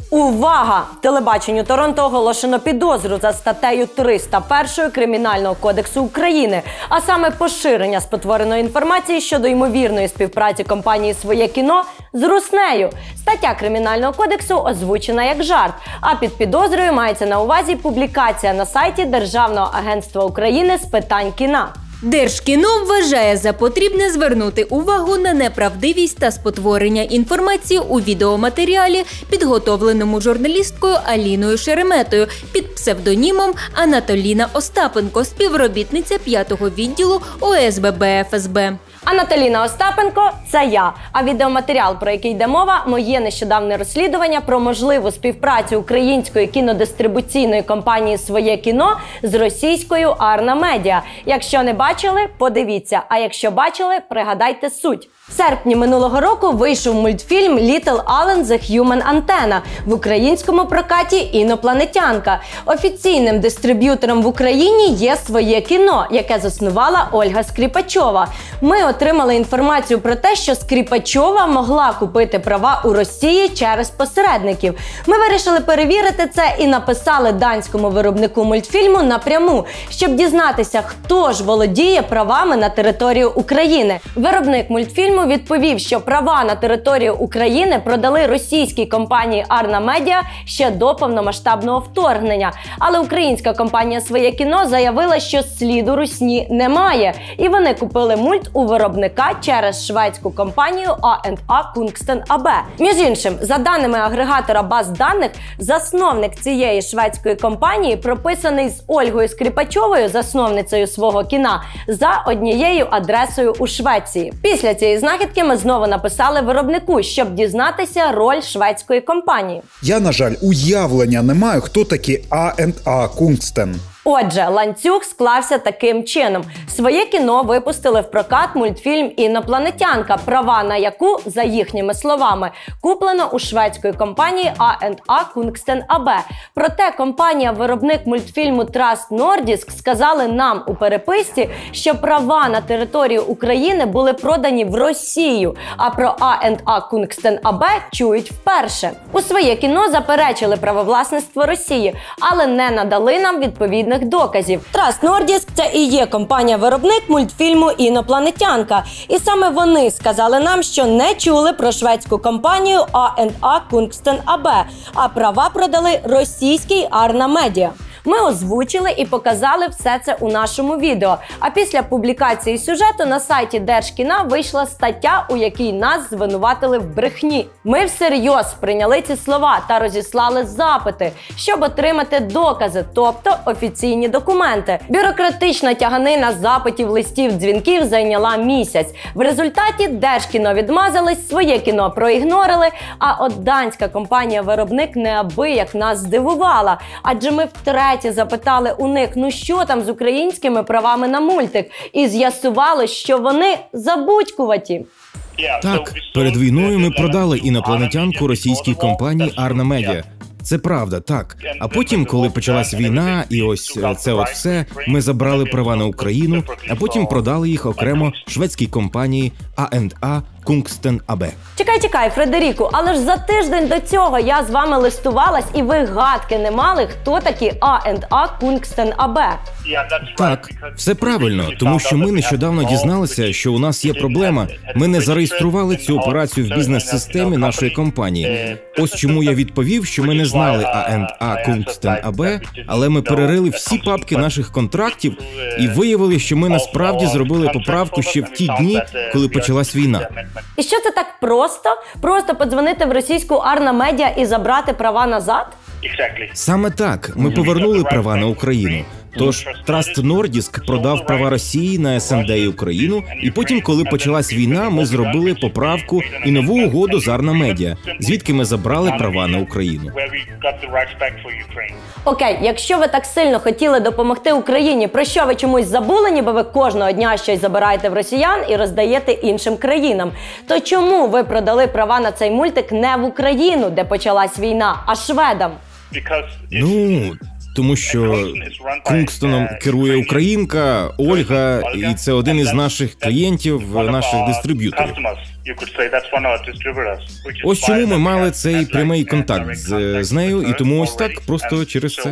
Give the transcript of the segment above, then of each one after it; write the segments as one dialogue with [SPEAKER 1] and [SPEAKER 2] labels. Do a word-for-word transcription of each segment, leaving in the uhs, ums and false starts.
[SPEAKER 1] Увага! Телебаченню Торонто оголошено підозру за статтею триста один Кримінального кодексу України, а саме поширення спотвореної інформації щодо ймовірної співпраці компанії «Своє кіно» з Руснею. Стаття Кримінального кодексу озвучена як жарт, а під підозрою мається на увазі публікація на сайті Державного агентства України з питань кіна.
[SPEAKER 2] Держкіно вважає за потрібне звернути увагу на неправдивість та спотворення інформації у відеоматеріалі, підготовленому журналісткою Аліною Шереметою під псевдонімом Анатоліна Остапенко, співробітниця п'ятого відділу О С Б Б Ф С Б.
[SPEAKER 1] Анатоліна Остапенко – це я, а відеоматеріал, про який йде мова, моє нещодавне розслідування про можливу співпрацю української кінодистрибуційної компанії «Своє кіно» з російською Арна Медіа. Якщо не бачили, подивіться, а якщо бачили, пригадайте суть. В серпні минулого року вийшов мультфільм «Little Alan the Human Antenna», в українському прокаті «Інопланетянка». Офіційним дистриб'ютором в Україні є «Своє кіно», яке заснувала Ольга Скрипачова. Ми отримали інформацію про те, що Скрипачова могла купити права у Росії через посередників. Ми вирішили перевірити це і написали данському виробнику мультфільму напряму, щоб дізнатися, хто ж володіє правами на територію України. Виробник мультфільму відповів, що права на територію України продали російській компанії Арна Медіа ще до повномасштабного вторгнення. Але українська компанія «Своє кіно» заявила, що сліду русні немає. І вони купили мульт у виробника через шведську компанію А енд А Кунгстен А Б. Між іншим, за даними агрегатора баз даних, засновник цієї шведської компанії прописаний з Ольгою Скрипачовою, засновницею «Свого кіна», за однією адресою у Швеції. Після цієї знахідки ми знову написали виробнику, щоб дізнатися роль шведської компанії.
[SPEAKER 3] Я, на жаль, уявлення не маю, хто такі А енд А Кунгстен.
[SPEAKER 1] Отже, ланцюг склався таким чином. «Своє кіно» випустили в прокат мультфільм «Інопланетянка», права на яку, за їхніми словами, куплено у шведської компанії А енд А Кунгстен А Б. Проте компанія-виробник мультфільму Trast Nordisk сказали нам у переписці, що права на територію України були продані в Росію, а про А енд А Кунгстен А Б чують вперше. У «Своє кіно» заперечили правовласництво Росії, але не надали нам відповідних доказів. Trast Nordisk – це і є компанія-виробник мультфільму «Інопланетянка». І саме вони сказали нам, що не чули про шведську компанію А енд А Кунгстен А Б, а права продали російській Арна Медіа. Ми озвучили і показали все це у нашому відео. А після публікації сюжету на сайті Держкіна вийшла стаття, у якій нас звинуватили в брехні. Ми всерйоз прийняли ці слова та розіслали запити, щоб отримати докази, тобто офіційні документи. Бюрократична тяганина запитів, листів, дзвінків зайняла місяць. В результаті Держкіно відмазались, «Своє кіно» проігнорили, а от данська компанія-виробник неабияк нас здивувала. Адже ми втретє запитали у них, ну що там з українськими правами на мультик, і з'ясувалось, що вони забудькуваті.
[SPEAKER 4] Так, перед війною ми продали «Інопланетянку» російській компанії Арна Медіа. Це правда, так. А потім, коли почалась війна, і ось це от все, ми забрали права на Україну, а потім продали їх окремо шведській компанії А енд А Кунгстен А Б.
[SPEAKER 1] Чекай, чекай, Фредеріку, але ж за тиждень до цього я з вами листувалась, і ви гадки не мали, хто такі А енд А Кунгстен А Б.
[SPEAKER 4] Так, все правильно, тому що ми нещодавно дізналися, що у нас є проблема. Ми не зареєстрували цю операцію в бізнес-системі нашої компанії. Ось чому я відповів, що ми не знали А енд А Кунгстен А Б, але ми перерили всі папки наших контрактів і виявили, що ми насправді зробили поправку ще в ті дні, коли почалась війна.
[SPEAKER 1] І що це так просто? Просто подзвонити в російську Арна Медіа і забрати права назад?
[SPEAKER 4] Саме так. Ми повернули права на Україну. Тож Trast Nordisk продав права Росії на С Н Д і Україну, і потім, коли почалась війна, ми зробили поправку і нову угоду з Арна Медіа, звідки ми забрали права на Україну.
[SPEAKER 1] Окей, якщо ви так сильно хотіли допомогти Україні, про що ви чомусь забули, ніби ви кожного дня щось забираєте в росіян і роздаєте іншим країнам, то чому ви продали права на цей мультик не в Україну, де почалась війна, а шведам?
[SPEAKER 4] Ну, тому що Кунгстоном керує українка Ольга, і це один із наших клієнтів, наших дистриб'юторів. Ось чому ми мали цей прямий контакт з, з нею, і тому ось так, просто через це.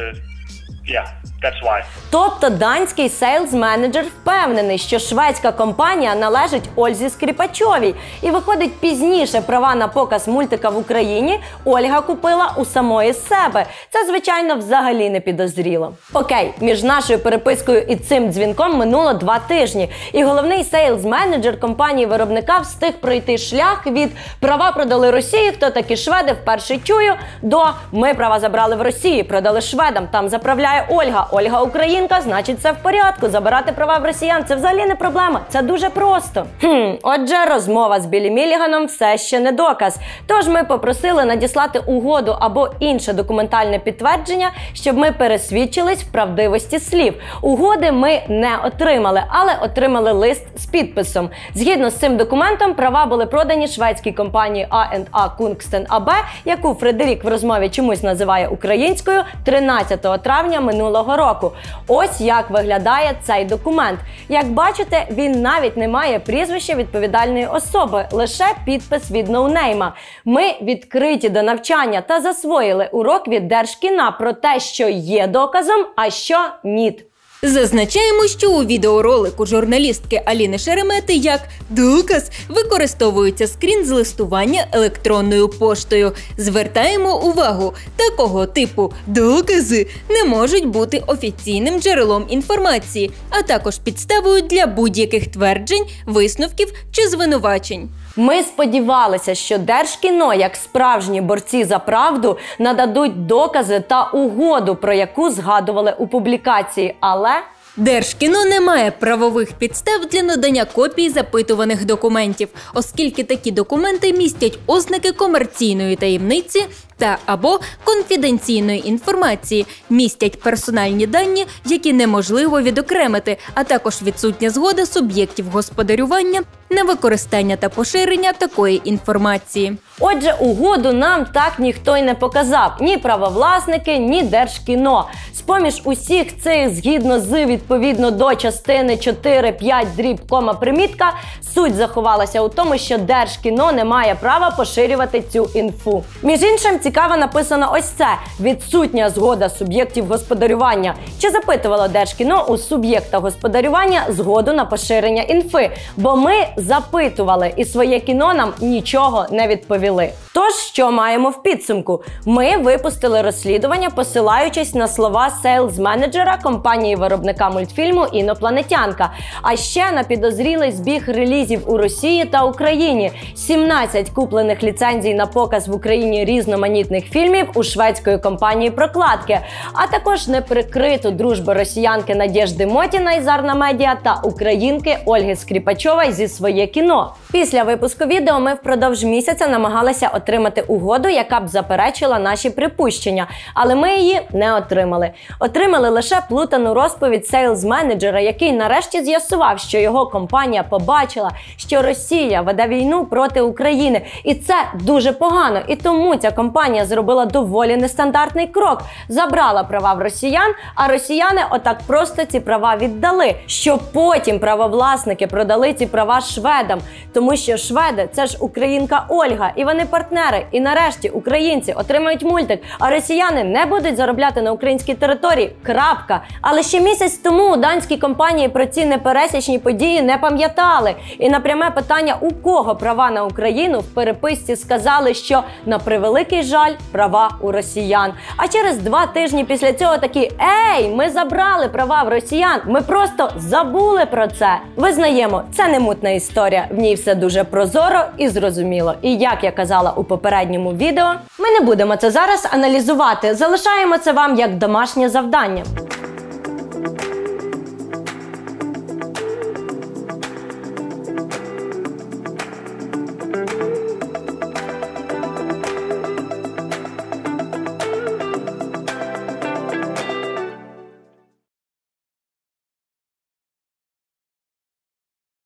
[SPEAKER 1] Тобто данський сейлз-менеджер впевнений, що шведська компанія належить Ользі Скрипачовій. І виходить, пізніше права на показ мультика в Україні Ольга купила у самої себе. Це, звичайно, взагалі не підозріло. Окей, між нашою перепискою і цим дзвінком минуло два тижні. І головний сейлз-менеджер компанії-виробника встиг пройти шлях від «права продали Росії, хто такі шведи, вперше чую» до «ми права забрали в Росії, продали шведам, там заправляє Ольга, Ольга українка, значить все в порядку, забирати права в росіян – це взагалі не проблема, це дуже просто». Хм, отже, розмова з Біллі Міліганом все ще не доказ. Тож ми попросили надіслати угоду або інше документальне підтвердження, щоб ми пересвідчились в правдивості слів. Угоди ми не отримали, але отримали лист з підписом. Згідно з цим документом, права були продані шведській компанії А енд А Kungsten ей бі, яку Фредерік в розмові чомусь називає українською, тринадцятого травня минулого року. Ось як виглядає цей документ. Як бачите, він навіть не має прізвища відповідальної особи, лише підпис від ноунейма. Ми відкриті до навчання та засвоїли урок від Держкіна про те, що є доказом, а що ні.
[SPEAKER 2] Зазначаємо, що у відеоролику журналістки Аліни Шеремети як доказ використовується скрін з листування електронною поштою. Звертаємо увагу, такого типу докази не можуть бути офіційним джерелом інформації, а також підставою для будь-яких тверджень, висновків чи звинувачень.
[SPEAKER 1] Ми сподівалися, що Держкіно, як справжні борці за правду, нададуть докази та угоду, про яку згадували у публікації, але...
[SPEAKER 2] Держкіно не має правових підстав для надання копій запитуваних документів, оскільки такі документи містять ознаки комерційної таємниці та або конфіденційної інформації, містять персональні дані, які неможливо відокремити, а також відсутня згода суб'єктів господарювання на використання та поширення такої інформації.
[SPEAKER 1] Отже, угоду нам так ніхто й не показав. Ні правовласники, ні Держкіно. З-поміж усіх цих, згідно з відповідно до частини чотири п'ять дріб кома примітка, суть заховалася у тому, що Держкіно не має права поширювати цю інфу. Між іншим, цікаво написано ось це. Відсутня згода суб'єктів господарювання. Чи запитувало Держкіно у суб'єкта господарювання згоду на поширення інфи? Бо ми запитували, і своє кіно нам нічого не відповіли. Тож, що маємо в підсумку? Ми випустили розслідування, посилаючись на слова сейлз-менеджера компанії-виробника мультфільму «Інопланетянка». А ще на підозрілий збіг релізів у Росії та Україні, сімнадцять куплених ліцензій на показ в Україні різноманітних фільмів у шведської компанії «Прокладки», а також неприкриту дружбу росіянки Надєжди Мотіна із Арна Медіа та українки Ольги Скрипачової зі своє кіно. Після випуску відео ми впродовж місяця намагалися отримати угоду, яка б заперечила наші припущення, але ми її не отримали. Отримали лише плутану розповідь сейлз-менеджера, який нарешті з'ясував, що його компанія побачила, що Росія веде війну проти України. І це дуже погано. І тому ця компанія зробила доволі нестандартний крок. Забрала права в росіян, а росіяни отак просто ці права віддали. Щоб потім правовласники продали ці права шведам. Тому що шведи – це ж українка Ольга, і вони партнери. І нарешті українці отримають мультик, а росіяни не будуть заробляти на українській території. Крапка. Але ще місяць тому у данській компанії про ці непересічні події не пам'ятали. І на пряме питання, у кого права на Україну, в переписці сказали, що на превеликий жаль права у росіян. А через два тижні після цього такі: ей, ми забрали права в росіян, ми просто забули про це. Визнаємо, це не мутна історія, в ній все дуже прозоро і зрозуміло. І як я казала у попередньому відео, ми не будемо це зараз аналізувати, залишаємо це вам як домашнє завдання.